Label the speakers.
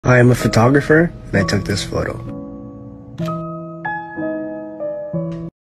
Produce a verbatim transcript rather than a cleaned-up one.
Speaker 1: I am a photographer and I took this photo.